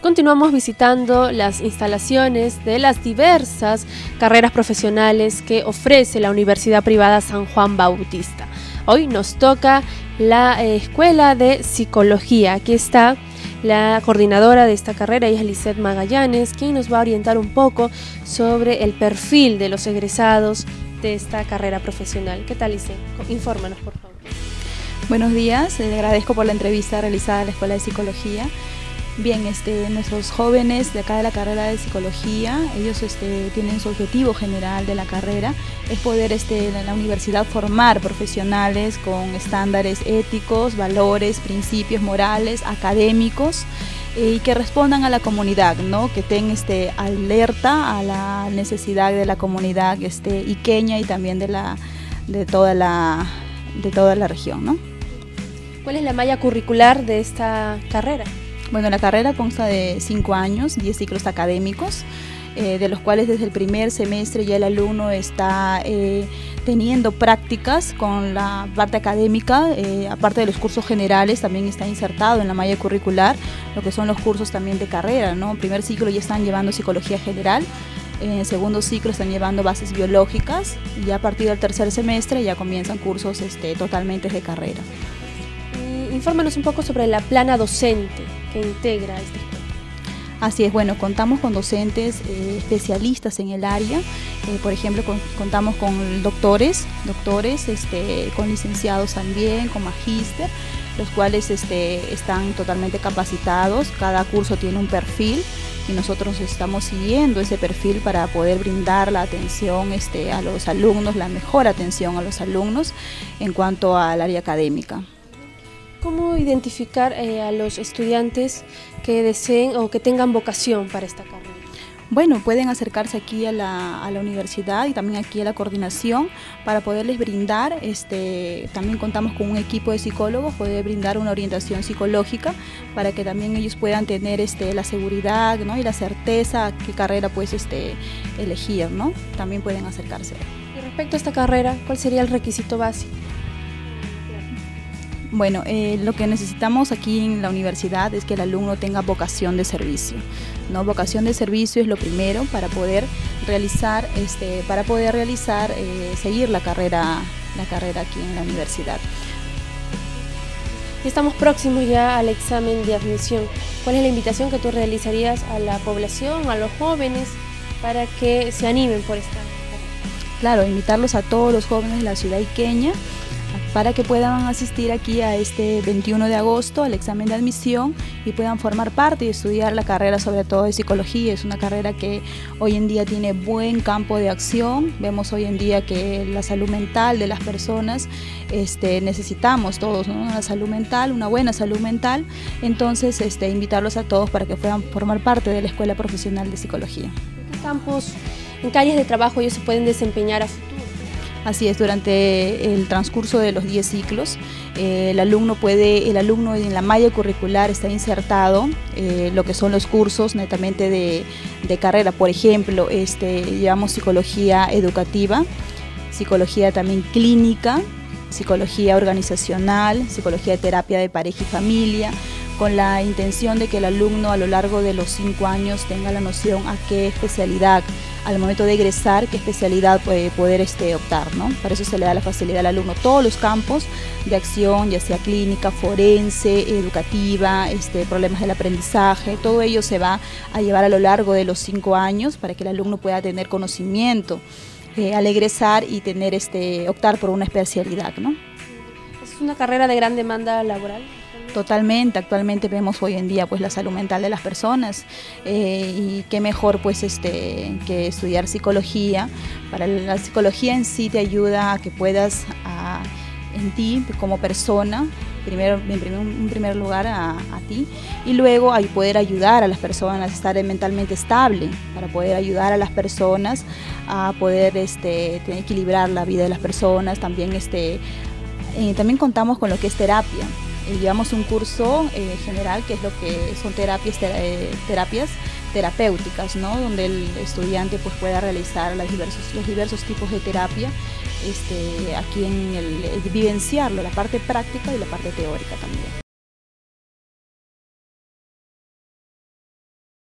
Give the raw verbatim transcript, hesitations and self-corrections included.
Continuamos visitando las instalaciones de las diversas carreras profesionales que ofrece la Universidad Privada San Juan Bautista. Hoy nos toca la eh, Escuela de Psicología. Aquí está la coordinadora de esta carrera, ella es Lisette Magallanes, quien nos va a orientar un poco sobre el perfil de los egresados de esta carrera profesional. ¿Qué tal, Lisette? Infórmanos, por favor. Buenos días, le agradezco por la entrevista realizada en la Escuela de Psicología. Bien, este, nuestros jóvenes de acá de la carrera de Psicología, ellos este, tienen su objetivo general de la carrera, es poder este, en la universidad formar profesionales con estándares éticos, valores, principios morales, académicos, y que respondan a la comunidad, ¿no? Que estén este, alerta a la necesidad de la comunidad este, iqueña y también de, la, de, toda la, de toda la región, ¿no? ¿Cuál es la malla curricular de esta carrera? Bueno, la carrera consta de cinco años, diez ciclos académicos, eh, de los cuales desde el primer semestre ya el alumno está eh, teniendo prácticas con la parte académica, eh, aparte de los cursos generales, también está insertado en la malla curricular, lo que son los cursos también de carrera, ¿no? En primer ciclo ya están llevando psicología general, en el segundo ciclo están llevando bases biológicas, y ya a partir del tercer semestre ya comienzan cursos este, totalmente de carrera. Infórmanos un poco sobre la plana docente que integra esta escuela. Así es, bueno, contamos con docentes eh, especialistas en el área, eh, por ejemplo, con, contamos con doctores, doctores este, con licenciados también, con magíster, los cuales este, están totalmente capacitados, cada curso tiene un perfil y nosotros estamos siguiendo ese perfil para poder brindar la atención este, a los alumnos, la mejor atención a los alumnos en cuanto al área académica. ¿Cómo identificar eh, a los estudiantes que deseen o que tengan vocación para esta carrera? Bueno, pueden acercarse aquí a la, a la universidad y también aquí a la coordinación para poderles brindar, este, también contamos con un equipo de psicólogos, poder brindar una orientación psicológica para que también ellos puedan tener este, la seguridad, ¿no? Y la certeza qué carrera pues, este, elegir, ¿no? También pueden acercarse. Y respecto a esta carrera, ¿cuál sería el requisito básico? Bueno, eh, lo que necesitamos aquí en la universidad es que el alumno tenga vocación de servicio, ¿no? Vocación de servicio es lo primero para poder realizar, este, para poder realizar, eh, seguir la carrera, la carrera aquí en la universidad. Estamos próximos ya al examen de admisión. ¿Cuál es la invitación que tú realizarías a la población, a los jóvenes, para que se animen por esta carrera? Claro, invitarlos a todos los jóvenes de la ciudad iqueña para que puedan asistir aquí a este veintiuno de agosto al examen de admisión y puedan formar parte y estudiar la carrera, sobre todo de psicología. Es una carrera que hoy en día tiene buen campo de acción. Vemos hoy en día que la salud mental de las personas, este, necesitamos todos, ¿no? Una salud mental, una buena salud mental. Entonces, este, invitarlos a todos para que puedan formar parte de la Escuela Profesional de Psicología. ¿En qué campos, en qué áreas de trabajo ellos se pueden desempeñar a futuro? Así es, durante el transcurso de los diez ciclos, eh, el alumno puede, el alumno en la malla curricular está insertado eh, lo que son los cursos netamente de, de carrera. Por ejemplo, este, llevamos psicología educativa, psicología también clínica, psicología organizacional, psicología de terapia de pareja y familia, con la intención de que el alumno a lo largo de los cinco años tenga la noción a qué especialidad, al momento de egresar, qué especialidad puede poder este, optar, ¿no? Para eso se le da la facilidad al alumno. Todos los campos de acción, ya sea clínica, forense, educativa, este, problemas del aprendizaje, todo ello se va a llevar a lo largo de los cinco años para que el alumno pueda tener conocimiento eh, al egresar y tener este, optar por una especialidad, ¿no? ¿Es una carrera de gran demanda laboral? Totalmente, actualmente vemos hoy en día pues la salud mental de las personas eh, y qué mejor pues este que estudiar psicología. Para la psicología en sí te ayuda a que puedas a, en ti como persona, primero en primer, en primer lugar a, a ti y luego a poder ayudar a las personas a estar mentalmente estable, para poder ayudar a las personas a poder este, equilibrar la vida de las personas. También, este, eh, también contamos con lo que es terapia. Eh, llevamos un curso eh, general que es lo que son terapias, ter eh, terapias terapéuticas, ¿no? Donde el estudiante pues, pueda realizar los diversos, los diversos tipos de terapia, este, aquí en el, el vivenciarlo, la parte práctica y la parte teórica también.